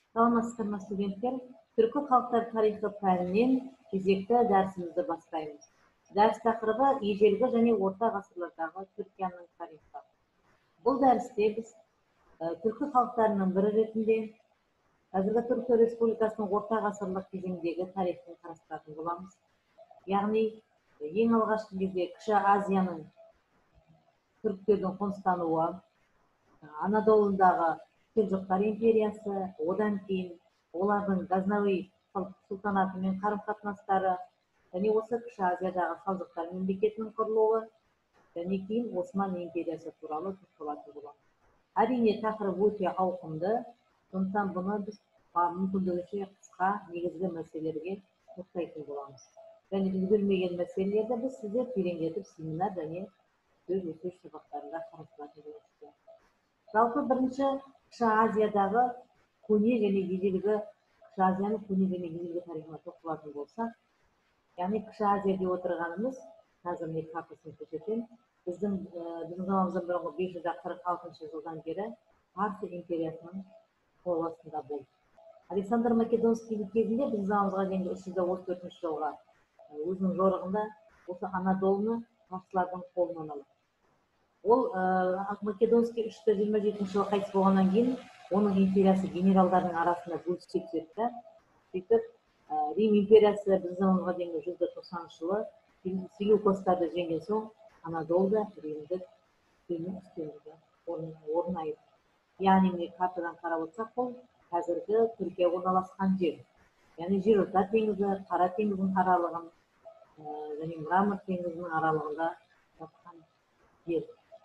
Саламатсыздар ма студенттер? Түркі халықтар тарихы пәнінен кезекті дәрісімізді бастаймыз. Дәріс тақырыбы ежелгі және орта ғасырлардағы Түркияның тарихы. Бұл дәрісте біз түркі халықтарының бірі ретінде қазіргі Түркия Республикасының орта ғасырлық кезеңдегі тарихын қарастыратын боламыз. Яғни ең алғашқы кезде Кіші Азияның түріктердің қоныстануы, Анадолудағы Селжұқтар империясы, одан кейін олардың Газнауи сұлтанатымен қарым-қатынастары, және осы Кіші Азиядағы Салжұқтар мемлекетінің құрылуы, және кейін Осман империясы туралы тоқталатын боламыз. Әрине тақырып өте ауқымды, сондықтан бұны біз мүмкіндігінше қысқа негізгі мәселелерге тоқтайтын боламыз. Және үлгермеген мәселелерді біз сіздер тереңдетіп семинар және сөз өтеу сабақтарында қарастыратын боламыз. Жалпы бірінші Кіші Азиядағы көне және ежелгі Кіші Азияның көне және ежелгі тарихына тоқталатын болсақ, яғни Кіші Азия деп отырғанымыз, қазір мен картасын көрсетемін, біздің заманымыздан бұрынғы 546 жылдан бері Парсы империясының қол астында болды. Александр Македонский кезінде біздің заманымызға дейінгі 334 жылға өзінің жорығында осы Анадолыны парсылардың қолынан алды. Ол Македонский 327 жылы қайтыс болғаннан кейін оның империясы генералдардың арасында бөліске түседі. Сөйтіп Рим империясы біздің заманымызға дейінгі 190 жылы селюкостарды жеңген соң Анадолда Римдік үстемдігі орын алды. Яғни міне картадан қарап отырсақ, бұл қазіргі Түркия орналасқан жер. Яғни Жерорта теңізі, Қара теңіздің аралығын және Мрамор теңізінің аралығында жатқан жер.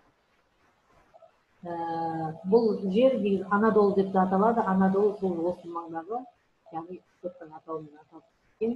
Бұл жер Анадолу деп аталады. Анадолу сол осы маңдағы, яғни Түркияның атауымен аталып кеткен.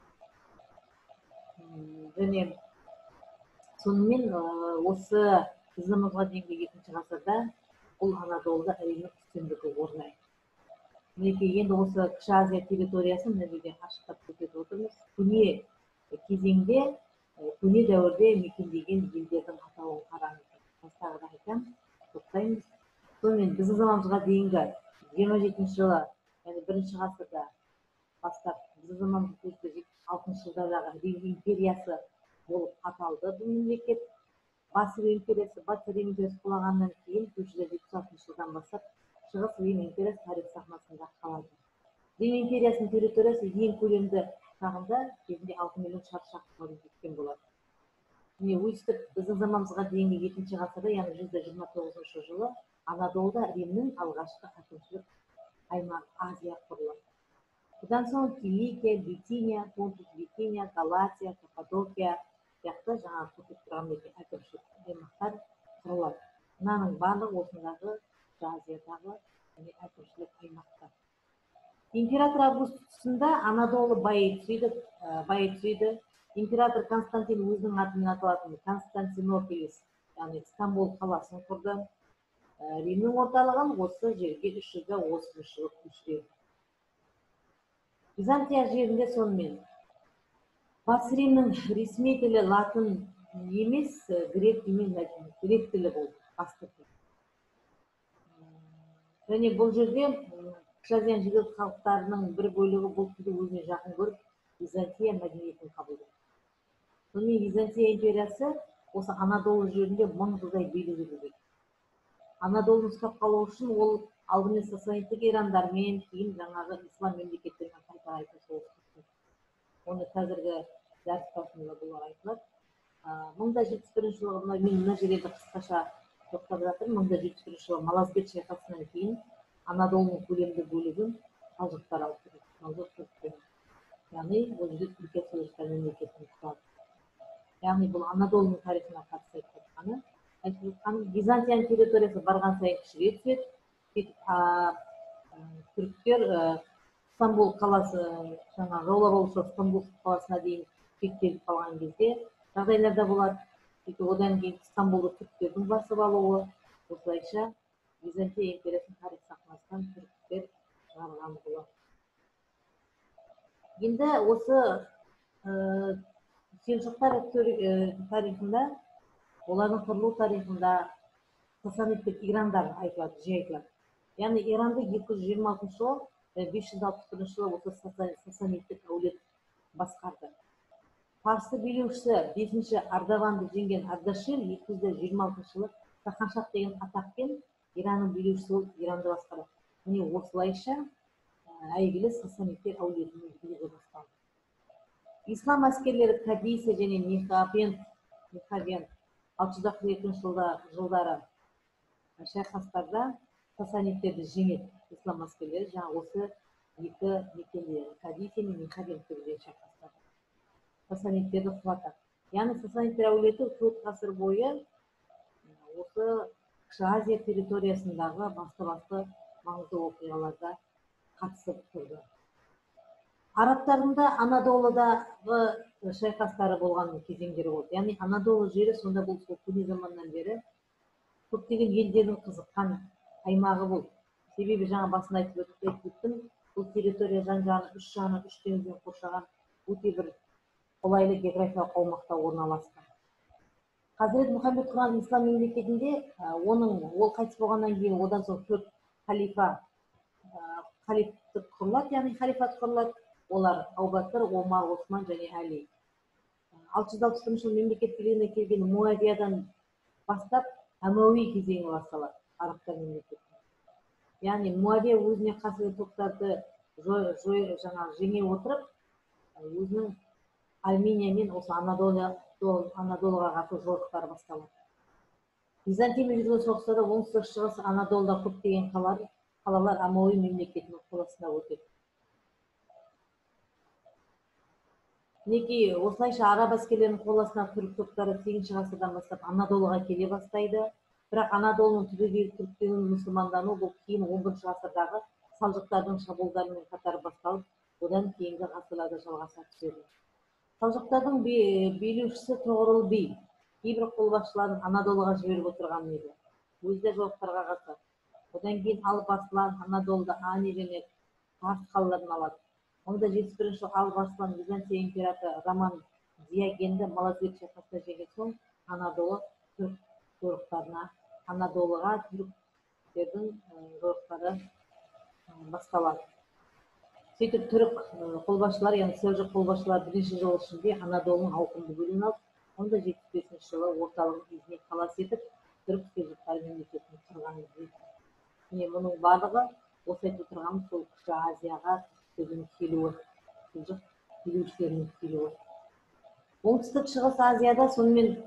Және сонымен осы біздің заманымызға дейінгі 2-ші ғасырда бұл Анадолуда Римнің үстемдігі орнайды. Мінекей енді осы Кіші Азия территориясын мына жерде ашықтап көрсетіп отырмыз. Көне кезеңде, көне дәуірде мекендеген елдердің атауын қараңыздар. Тағы да айтамын, тоқтаймыз. Сонымен біздің заманымызға дейінгі 27 жылы, яғни 1-ші ғасырда бастап, біздің заманымызға 6 жылдардағы Рим империясы болып аталды бұл мемлекет. Батыс Рим империясы құлағаннан кейін 476 жылдан бастап Шығыс Рим империясы тарих сахнасында қалады. Рим империясының территориясы ең көлемді шағында кезінде 6 миллион шаршы шақырымға жеткен болады. Өйстіп біздің заманымызға дейінгі 2-ші ғасырда, яғни 129 жылы Анадолуда Римнің алғашқы әкімшілік аймағы Азия құрылады. Бұдан соң Киликия, Битиния, Понтус, Битиния, Галатия, Каппадокия сияқты жаңа көрсетіп тұрған әкімшілік аймақтар құрылады. Мынаның барлығы осындағы Азиядағы әкімшілік аймақтар. Император Августус тұсында Анадолу байи түседі. Император Константин өзінің атымен аталатын Константинополис, яғни Стамбул қаласын құрды. Римнің орталығын осы жерге 330 жылы көшіреді. Византия жерінде сонымен Батыс Римнің ресми тілі латын емес, грек тілі болды. Басты тіл. Және бұл жерде Кіші Азияның жергілікті халықтарының бір бөлігі бұл тілді өзіне жақын көріп, Византия мәдениетін қабылдады. Сонымен Византия империясы осы Анадолу жерінде 1000 жылдай билік жүргізді. Анадолуны ұстап қалу үшін ол алдымен сасанидтік ирандармен, кейін жаңағы ислам мемлекеттерімен қайта соғыс жүргізді. Оны қазіргі дәріс барысында бұлар айтылады. 1071 жылы мен мына жерде қысқаша тоқтап жатырмын. 1071 жылы Малазбек шайқасынан кейін Анадолуның көлемді бөлігін Салжұқтар алып кетеді. Яғни бұл жерде Түркия Салжұқтар мемлекетінің құлады. Яғни бұл Анадолуның тарихына қатысты айтып жатқаным. Византияның территориясы барған сайын кішірейе түседі. Түріктер Стамбул қаласы, жаңа жаулап алушы Стамбул қаласына дейін шектеліп қалған кезде жағдайларда болады. Одан кейін Стамбулды түріктердің басып алуы, осылайша Византия империясының тарих сахнасынан түріктер шығарылған болады. Енді осы Селжұқтар тарихында, олардың құрылу тарихында сасанидтік ирандар айтылады, жиі айтылады. Яғни Иранды 226 жылы 561 жылы осы сасанидтік әулет басқарды. Парсы билеушісі 5-ші Ардаванды жеңген Ардашир 226 жылы Саханшах деген атақпен Иранның билеушісі болып Иранды басқарады. Міне осылайша әйгілі сасанидтер әулетінің билігі басталды. İslam askerleri Kadise және Nihavend 642 жылдары шайқастарда сасанидтерді жеңеді. İslam askerleri жаңа осы екі мекенде Kadise мен Nihavendтерде шайқастады. Сасанидтерді құлатады. Яғни сасанидтер әулеті 4 ғасыр бойы осы Кіші Азия территориясындағы басты маңызды оқиғаларда қатысып тұрды. Арабтардың да Анадолыдағы шайқастары болған кезеңдері болды. Яғни Анадолы жері сонда бұл көне заманнан бері көптеген елдердің қызыққан аймағы болды. Себебі жаңа басында айтып өттім, бұл территория жан-жағын үш теңізден қоршаған өте бір қолайлы географиялық аумақта орналасқан. Хазірет Мұхаммед құрған ислам мемлекетінде ол қайтыс болғаннан кейін одан соң 4 халифат құрылады. Олар Абу-Бәкір, Омар, Осман және Әли. 660 жыл мемлекет билігіне келген Муавиядан бастап Әмәуи кезеңі басталады арабтар мемлекеті. Яғни Муавия өзіне қарсы топтарды жеңе отырып, өзінің Армения мен осы Анадолыға қарсы жорықтары басталады. Византиямен жүрген соғыстарда оңтүстік шығыс Анадолыда көптеген қалалар Әмәуи мемлекетінің қол астына өтеді. Мінекей осылайша араб әскерлерінің қол астына түрік топтары 8-ші ғасырдан бастап Анадолыға келе бастайды. Бірақ Анадолының түбегейлі түріктену мұсылмандану бұл кейін 11-ші ғасырдағы салжұқтардың шабуылдарымен қатар басталып, одан кейінгі ғасырларда жалғаса түседі. Салжұқтардың билеушісі Тоғырыл би кейбір қолбасшыларын Анадолыға жіберіп отырған еді. Өзі де жорықтарға қатысады. Одан кейін Алып Арслан Анадолыда Ани және Тарс қалаларын алады. 1071 жылы Алып Арслан Византия императоры Роман Диогенді Малазгет шайқасында жеңген соң Анадолыға түріктердің жорықтары басталады. Сөйтіп түрік қолбасшылар, яғни селжұқ қолбасшылар бірінші жыл ішінде Анадолының ауқымды бөлігін алып, 1075 жылы орталығын Измит қаласы етіп, түрік селжұқтар мемлекетін құрған еді. Міне мұның барлығы осы айтып отырғанымыз сол Кіші Азияға түріктердің келуі, селжұқ билеушілерінің келуі. Оңтүстік шығыс Азияда сонымен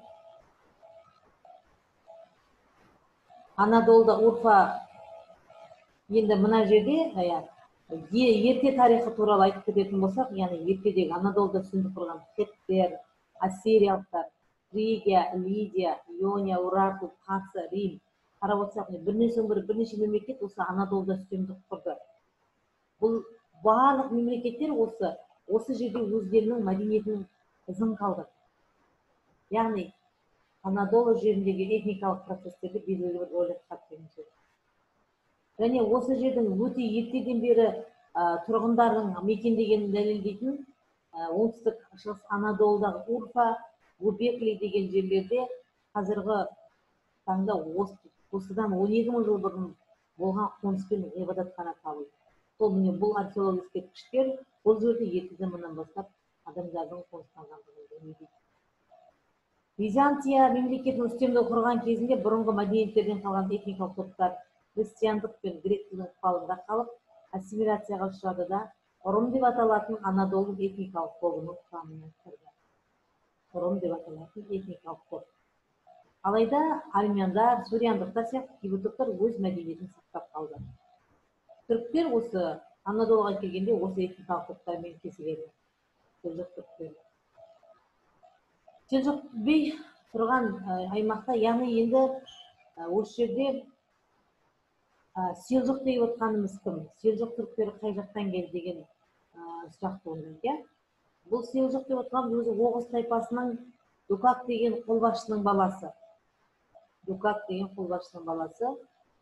Анадолыда Урфа, енді мына жерде ерте тарихы туралы айтып кететін болсақ, яғни ертедегі Анадолыда үстемдік құрған хеттер, ассириялықтар, Фригия, Лидия, Иония, Урарту, Парсы, Рим қарап отырсақ, бірнеше мемлекет осы Анадолыда үстемдік құрды. Бұл барлық мемлекеттер осы жерде өздерінің мәдениетінің ізін қалдырды. Яғни Анадолы жеріндегі этникалық процестерді белгілі бір рөл атқарды. Және осы жердің өте ертеден бері тұрғындардың мекендегенін дәлелдейтін оңтүстік шығыс Анадолыдағы Урфа, Губекли деген жерлерде қазіргі таңда осыдан 12 мың жыл бұрын болған қоныспен ғибадатхана табылды. Бұл археологиялық ескерткіштер бұл жерде ерте заманнан бастап адамдардың қоныстанғандығын дәлелдейді. Византия мемлекетінің үстемдік құрған кезінде бұрынғы мәдениеттерден қалған этникалық топтар христиандық пен грек тілінің ықпалында қалып, ассимиляцияға ұшырады да Рум деп аталатын Анадолы этникалық тобының құрамына кірді. Рум деп аталатын этникалық топ. Алайда армяндар, суриандықтар сияқты кейбір топтар өз мәдениетін сақтап қалды. Түріктер осы Анадолыға келгенде осы этникалық топтармен кесіледі. Селжұқ би тұрған аймақта, яғни енді осы жерде селжұқ деп отқанымыз кім? Селжұқ түріктері қай жақтан келді деген сұрақ туындайды. Бұл селжұқ деп отқанымыз өзі Оғыз тайпасының Дукак деген қолбасшының баласы. Дукак деген қолбасшының баласы.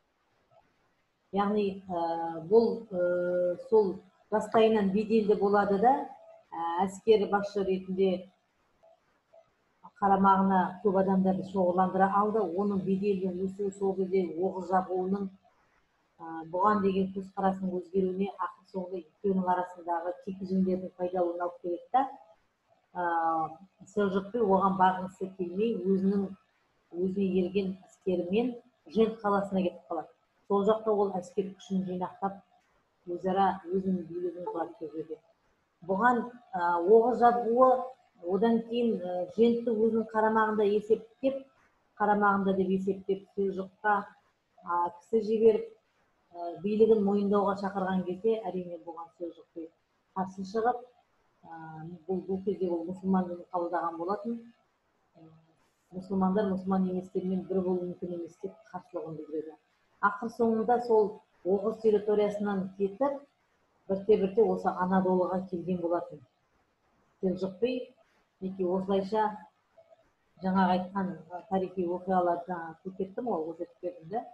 Яғни бұл сол жастайынан беделді болады да, әскер басшы ретінде қарамағына көп адамдарды шоғырландыра алды. Оның беделінің өсуі сол кезде Оғыз жабуының бұған деген көзқарасының өзгеруіне ақыр соңғы екеуінің арасындағы кикілжіңдердің пайда болуына алып келеді да, Селжұқ би оған бағынғысы келмей, өзіне ерген әскерімен Жент қаласына кетіп қалады. Сол жақта ол әскер күшін жинақтап, өзара өзінің билігін құрады сол жерде. Бұған оғы жабуы, одан кейін Жентті өзінің қарамағында деп есептеп, Селжұққа кісі жіберіп, билігін мойындауға шақырған кезде, әрине бұған Селжұқ би қарсы шығып, бұл кезде ол мұсылман дінін қабылдаған болатын. Мұсылмандар мұсылман еместермен бір болу мүмкін емес деп қарсылығын білдіреді. Ақыр соңында сол Оғыз территориясынан кетіп, бірте-бірте осы Анадолыға келген болатын. Селжұқ би осылайша жаңағы айтқан тарихи оқиғаларды көрсеттім ғой, көрсетіп бердім да.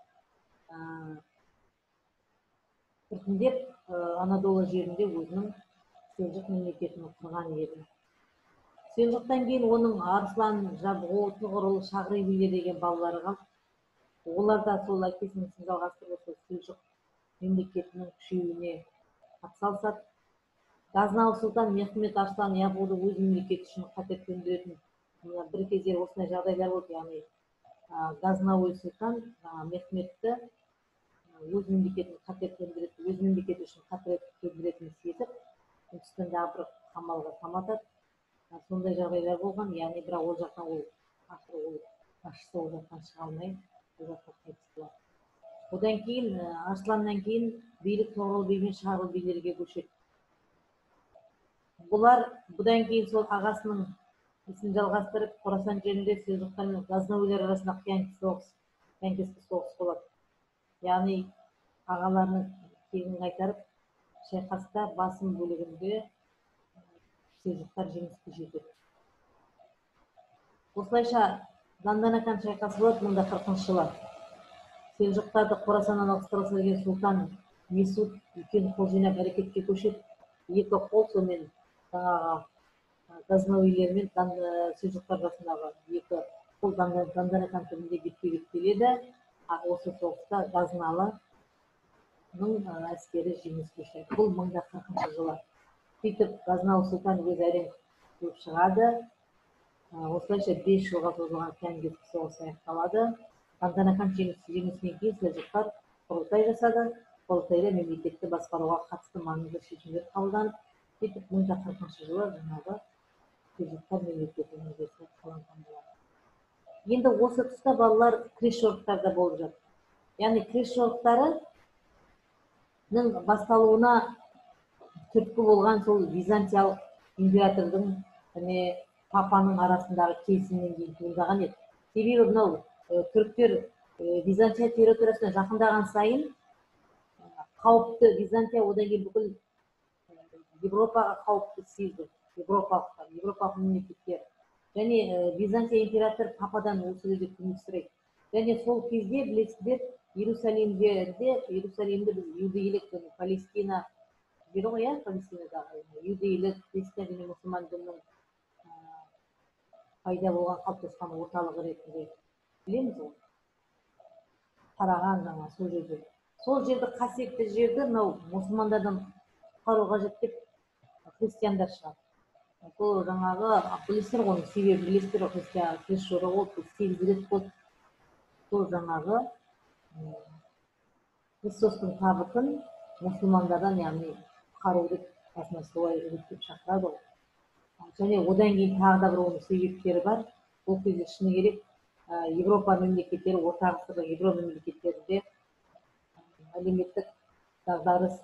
Біртіндеп Анадолы жерінде өзінің Селжұқ мемлекетін құрған еді. Селжұқтан кейін оның Арслан, Жабғу, Тұғырыл, Шағри билер деген балалары қалды. Олар да сол әкесінің ісін жалғастырып, Селжұқ мемлекетінің күшеюіне атсалысады. Газнауи сұлтан Мехмет Арслан Яғуды өз мемлекеті үшін қатер төндіретін бір кездері осындай жағдайлар болды. Яғни Газнауи сұлтан Мехметті өз мемлекетін қатер төндіретін, өз мемлекеті үшін қатер төндіретінін сезіп, Үндістандағы бір қамалға қаматады. Сондай жағдайлар болған, яғни бірақ ол жақтан басшысы ол жақтан шыға алмай, ол жақта қайтыс болады. Одан кейін, Арсланнан кейін билік Тұғырыл би мен Шағырыл билерге көшеді. Бұлар бұдан кейін сол ағасының ісін жалғастырып, Қорасан жерінде Селжұқтар мен Газнауилер арасында қиянкескі соғыс болады. Яғни ағаларының кегін қайтарып, шайқаста басым бөлігінде Селжұқтар жеңіске жетеді. Осылайша Данданакан шайқасы болады 1040 жылы. Селжұқтарды Қорасаннан ауыстыра келген сұлтан Месуд үлкен қол жинап әрекетке көшеді. Екі қол сонымен жаңағы Газнауилер мен Селжұқтар арасындағы екі қол Данданакан түбінде бетпе-бет келеді. Осы соғыста Газналының әскері жеңіске жетеді. Бұл 1040 жылы. Сөйтіп, Газнауи сұлтан өз әрең көп шығады. Осылайша 5 жылға созылған қиянкескі соғыс аяқталады. Данданакан жеңісінен кейін Селжұқтар құрылтай жасады. Құрылтайда мемлекетті басқаруға қатысты маңызды шешімдер қабылданып, сөйтіп 1040 жылы жаңағы Селжұқтар мемлекетінің мүшесі қаланған болады. Енді осы тұста балалар күрес жорықтарда болып жатыр. Яғни күрес жорықтарының басталуына түрткі болған сол Византиялық императордың және папаның арасындағы келісімнен кейін туындаған еді. Себебі мынау түріктер Византия территориясына жақындаған сайын қауіпті Византия одан кейін бүкіл Европаға қауіпті сезді. Европалық мемлекеттер. Және Византия император пападан осы кезде көмек сұрайды. Және сол кезде білесіздер, Иерусалимде біз иудейлік Палестина жері ғой, Палестинадағы иудейлік, христиан және мұсылман дінінің пайда болған қалыптасқан орталығы ретінде білеміз ғой. Қараған жаңа сол жерде. Сол жерді қасиетті жерді мынау мұсылмандардан құтқару қажет деп христиандар шығады. Сол жаңағы білесіздер ғой, себебі білесіздер ғой, христиан жорығы болды, 8 рет болды. Сол жаңағы Христостың табытын мұсылмандардан, яғни құтқару деп басына солай үгіттеп шақырады ғой. Және одан кейін тағы да бір оның себептері бар. Бұл кезде шыны керек Европа мемлекеттері, орта ғасырлық Европа мемлекеттерінде әлеуметтік дағдарыс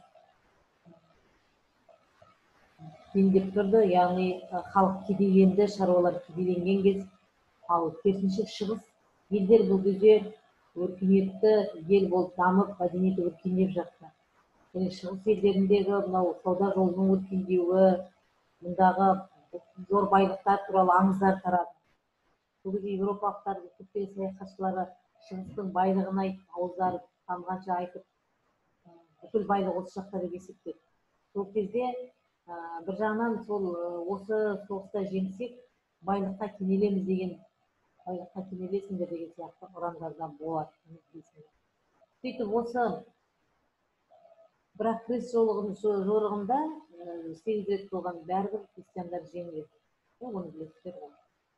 дендеп тұрды. Яғни халық кедейленді, шаруалар кедейленген кез. Ал керісінше шығыс елдер бұл кезде өркениетті ел болып дамып, мәдениеті өркендеп жатты. Және шығыс елдеріндегі мынау сауда жолының өркендеуі, мұндағы зор байлықтар туралы аңыздар тарады. Бұл кезде Европалықтар, көптеген саяхатшылары шығыстың байлығын айтып, ауыздары тамғанша айтып, бүкіл байлық осы жақта деп есептеді. Сол кезде бір жағынан осы соғыста жеңсек, байлыққа кенелеміз деген, байлыққа кенелесіңдер деген сияқты ұрандардан болады. Сөйтіп осы Бірақ крест жорығында 8 рет болған бәрібір христиандар жеңіледі. Оны білесіздер ғой.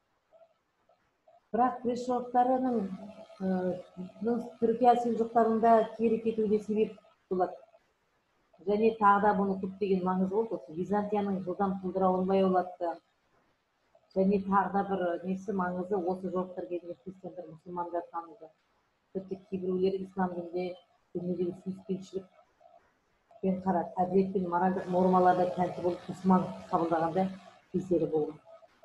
Бірақ крест жорықтарының Түркия сұлжықтарында кері кетуге себеп болады. Және тағы да бұны көптеген маңызы болды. Византияның жылдам құлдырауын баяулатты. Және тағы да бір несі маңызы, осы жорықтар кезінде христиандар, мұсылмандар танылды. Тіпті кейбіреулер ислам дініндегі сүйіспеншілікпен қарап, әділет пен моральдық нормаларда тәнті болып мұсылман қабылдағанда кездері болды.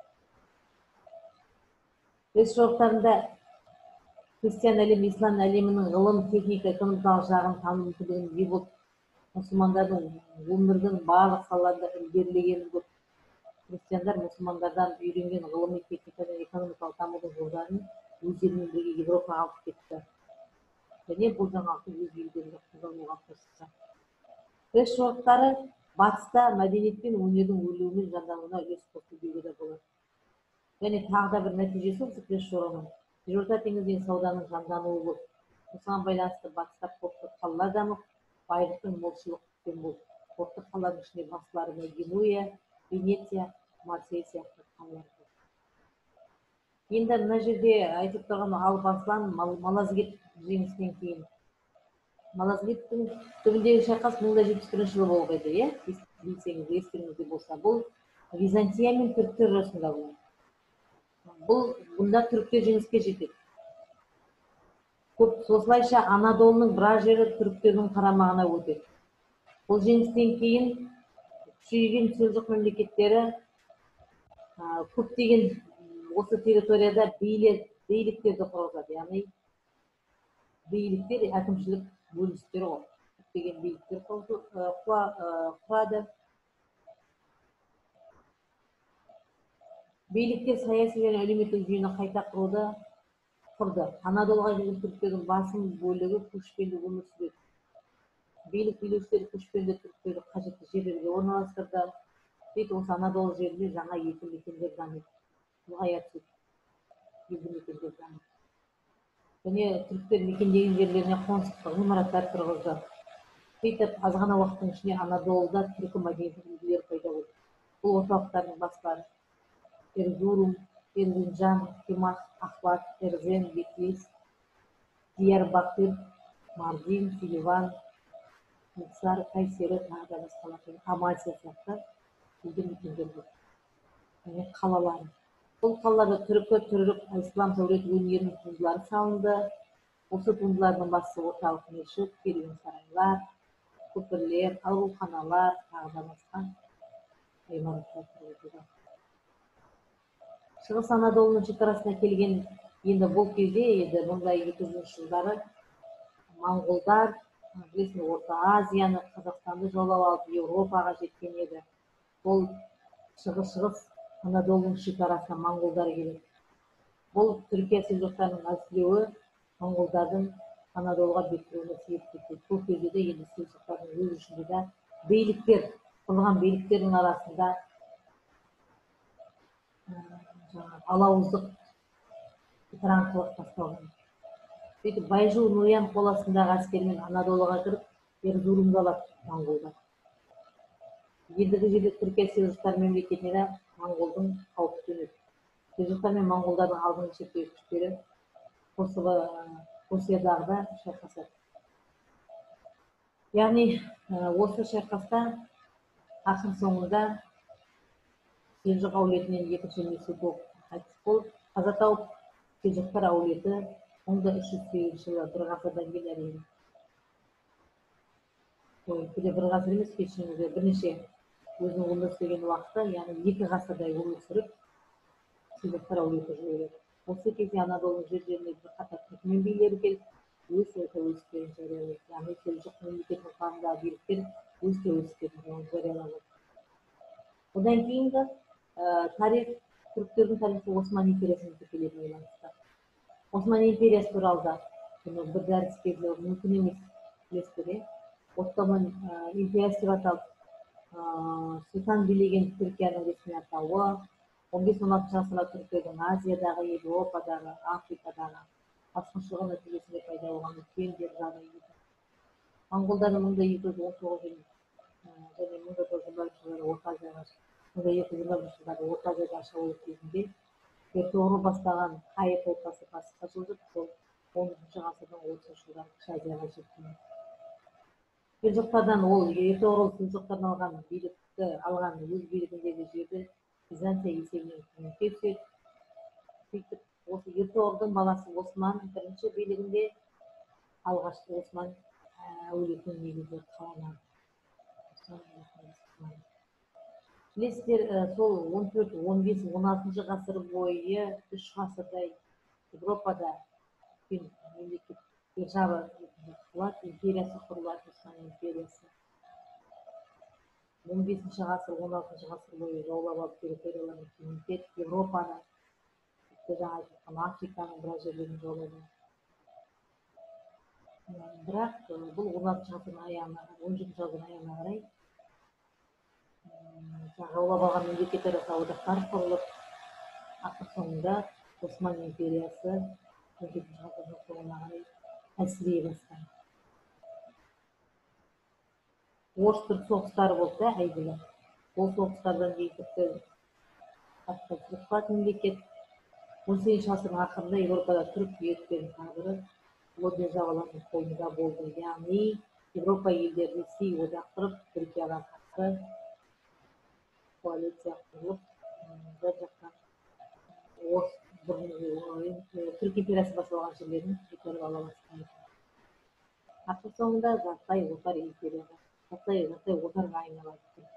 Крест жорықтарында христиан әлемі, ислам әлемінің ғылым, техника, экономикалық жағын тану мүмкіндігін ие болып, мұсылмандардың өмірдің барлық салаларында ілгерілегенін көріп, христиандар мұсылмандардан үйренген ғылыми, техника және экономикалық дамудың жолдарын өздерімен бірге Европаға алып кетті. Және бұл жаңалықты өз елдерінде қолдануға тырысты. Крест жорықтары батыста мәдениет пен өнердің өрлеуі мен жандануына үлес қосты деуге де болады. Және тағы да бір нәтижесі осы крест жорығының жерорта теңізіндегі сауданың жандануы болды. Осыған байланысты батыста порттық қалалар дамып, байлықтың молшылықпен болды. Порттық қалалардың ішінде басылары Генуя, Венеция, Марсель сияқты қалалар болды. Енді мына жерде айтып тұрған Алып Арслан Малазгет жеңісінен кейін. Малазгеттің түбіндегі шайқас 1071 жылы болып еді, білсеңіз, естеріңізде болса. Бұл Византия мен түріктер арасында болды. Бұнда түріктер жеңіске жетеді. Осылайша Анадолының біраз жері түріктердің қарамағына өтеді. Бұл жеңістен кейін күшейген сұлжық мемлекеттері көптеген осы территорияда бейліктерді құрғызады. Яғни бейліктер әкімшілік бөліністері ғой. Көптеген бейліктер құрады. Бейліктер саяси және әлеуметтік жүйені қайта құрды. Анадолыға келген түріктердің басым бөлігі көшпенді өмір сүреді. Бейлік билеушілері көшпенді түріктерді қажетті жерлерге орналастырды. Сөйтіп осы Анадолы жерінде жаңа елді мекендер дамиды. Ұлғая түседі. Елді мекендер дамиды. Және түріктер мекендеген жерлеріне қоныстық ғимараттар тұрғызды. Сөйтіп азғана уақыттың ішінде Анадолыда түркі мәдениеті үлгілері пайда болды. Бұл орталықтардың бастары Эрзурум, Эрзинжан, Кемах, Ахват, Эрзен, Бетлис, Диярбакыр, Мардин, Селиван, Муксар, Кайсері, тағы да басқалар, Амальса сияқты елді мекендер болды. Және қалалары. Бұл қалаларда түрік, ислам сәулет өнерінің туындылары салынды. Осы туындылардың бастысы орталық мешіт, керуен сарайлар, көпірлер, ауруханалар, тағы да басқа ғимараттар тұрғызылды. Шығыс Анадолының шекарасына келген енді бұл кезде еді, мұндай 200 жылдары моңғолдар, білесің, Орта Азияны, Қазақстанды жаулап алып Еуропаға жеткен еді. Бұл шығыс Анадолының шекарасына моңғолдар келеді. Бұл Түркия сұлжықтарының әлсіреуі моңғолдардың Анадолыға беттіруіне себеп кетті. Бұл кезде де енді сұлжықтардың өз ішінде де бейліктер, құрылған бейліктердің арасында алауыздық тыраңқылық басталған. Сөйтіп Байжу Ноян қоластындағы әскермен Анадолыға кіріп, Эрзурумды алады моңғолдар. Ендігі жерде Түркия сұлжықтар мемлекетіне де моңғолдың қауіпі төнеді. Сұлжықтар мен моңғолдардың алдыңғы шептегі күштері Косоядағыда шайқасады. Яғни осы шайқаста ақыр соңында Селжұқ әулетінен екінші Месутоқ қайтыс болып, қаза тауып, Селжұқтар әулеті 1308 жылы, бір ғасырдан кейін әрине. Бір ғасыр емес, кешіріңіздер, бірнеше өзінің өмір сүрген уақыты, яғни 2 ғасырдай өмір сүріп, Селжұқтар әулеті жойылды. Осы кезде Анадолының жер-жеріне бірқатар түрікмен билері келіп, өз тәуелсіздіктерін жариялады. Яғни Селжұқ мемлекетінің құрамындағы биліктер өз тәуелсіздіктерін жариялады. Одан кейінгі тарих, түріктердің тарихы Осман империясымен тікелей байланысты. Осман империясы туралы да бір дәріс берілуі мүмкін емес, білесіздер. Оттоман империясы деп аталып, сұлтан билеген Түркияның ресми атауы, 15-16 ғасырда түріктердің Азиядағы, Еуропадағы, Африкадағы басқыншылығы нәтижесінде пайда болған үлкен держава еді. Монголдардың 1219 және 1423 жылдары Орта Азияға 1223 жылдары Орта Азияда шабуыл кезінде Ерте бастаған Қайы тайпасы басқа жылжып, сол 10 ғасырдың 30 жылдары Кіші Азияға жеткен. Селжұқтардан ол Ерте селжұқтардан алған өз билігіндегі жерді Византия есебінен кеңейте түседі. Сөйтіп, осы Ерте баласы Осман бірінші билігінде алғашқы Осман әулетінің негізі қаланады. Білесіздер, сол 14, 15, 16 ғасыр бойы 3 ғасырдай Европада мемлекет держава құрылады, империясы құрылады, Осман империясы. 15 ғасыр, 16 ғасыр бойы жаулап алып территорияларын кеңейтеді, Европаны, жаңа айтқан Африканың біраз жерлерін жаулайды. Бірақ бұл 16 ғасырдың аяғына, 17 ғасырдың аяғына қарай жаулап алған мемлекеттер арасында одақтар құрылып, ақыр соңында Осман империясы 17 ғасырдың соңына қарай әлсірей бастайды. Орыс-түрік соғыстары болды да, әйгілі. Ол соғыстардан кейін тіпті мемлекет 18 ғасырдың ақырында Европада түрік үкіметтерінің тағдыры ұлы державалардың қолында болды. Яғни Европа елдері Ресей одақ құрып, Түркияға қарсы коалиция құрылып, бір жақтан түрік империясы басып алған жерлерін көтеріп ала бастайды. Ақыр соңында жартылай отар империяға, жартылай отарға айналады.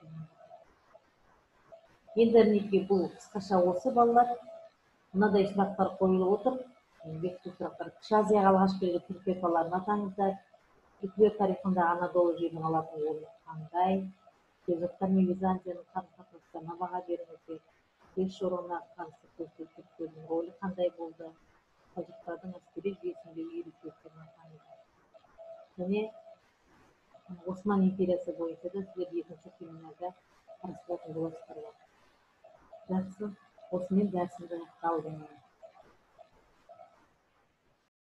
Енді мінекей бұл қысқаша осы балалар. Мынадай сұрақтар қойылып отыр. Бекіту сұрақтар. Кіші Азияға алғаш келген түрік тайпаларын атаңыздар. Түркілер тарихында Анадолу жерінің алатын орны қандай? Селжұқтар мен Византияның қарым-қатынастарына баға беріңіздер. Күрес жорығына қатысты түріктердің рөлі қандай болды? Селжұқтардың әскери жүйесіндегі ерекшеліктерін атаңыздар. Және Осман империясы бойынша да сіздер екінші семинарда қарастыратын боласыздар. Жақсы, осымен дәрісіміз аяқталды.